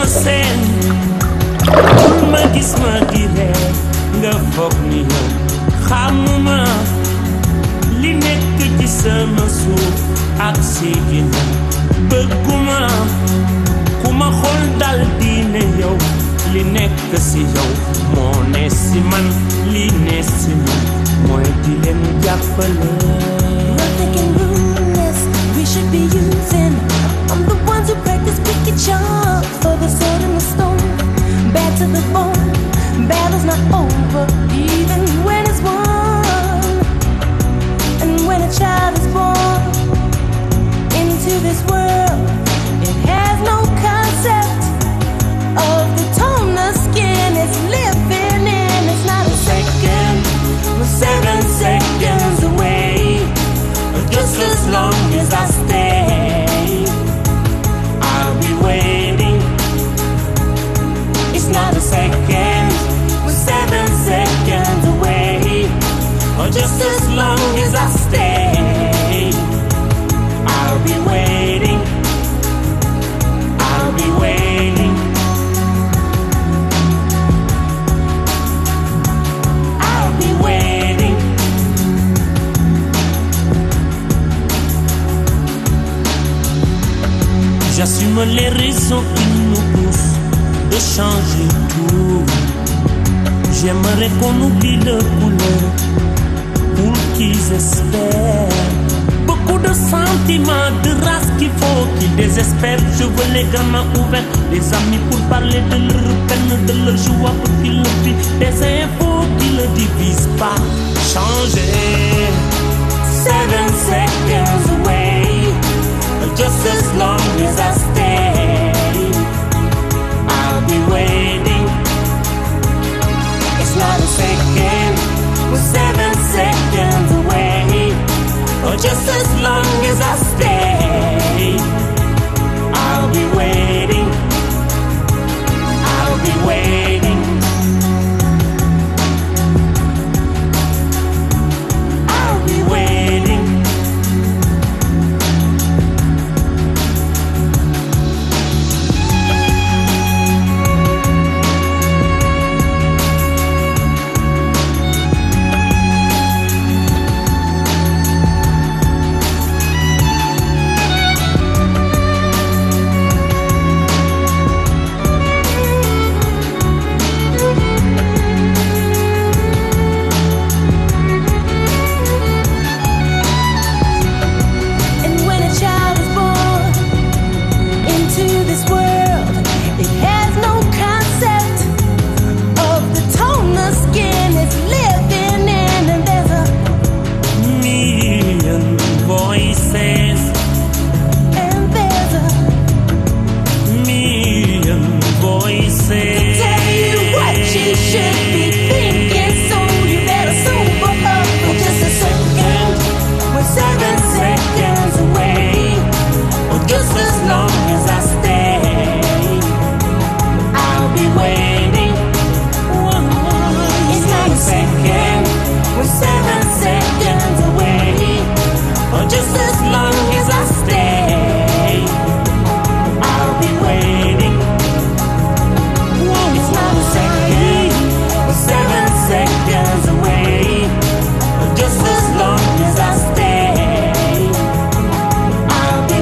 seen ma gis ma di ree nga foog ni yow xamuma li nekk ci sama suuf ak sigina bëgguma ku ma xool dal di ne yow li nekk si yow moo ne si man li ne si man mooy di leen jàppale. Nothing can ruin this. We should be using. I'm the ones who practice picking charms for the sword and the stone. Bad to the bone. Battle's not over even when it's won. And when a child is born into this world, it has no concept of the tone the skin is living in. It's not a second, we're 7 seconds away. Just as long as I stay, I'll be waiting. It's not a second, we're 7 seconds away. Just as long as I stay, I'll be waiting. I'll be waiting. I'll be waiting. J'assume les raisons qui nous poussent de changer tout. J'aimerais qu'on oublie le couleur pour qu'ils espèrent. Beaucoup de sentiments, de race qu'il faut qu'ils désespèrent. Je veux les gamins ouverts, les amis pour parler de leur peine, de leur joie pour qu'ils le vivent. Des infos qui ne divisent pas. Changer. 7 seconds away. Just as long as I stay, I'll be waiting. It's not a second, we're 7 seconds away. Just as long as I stay, I'll be waiting. I'll be waiting. I'll be waiting.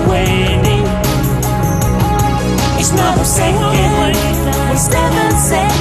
Second, we're 7 seconds.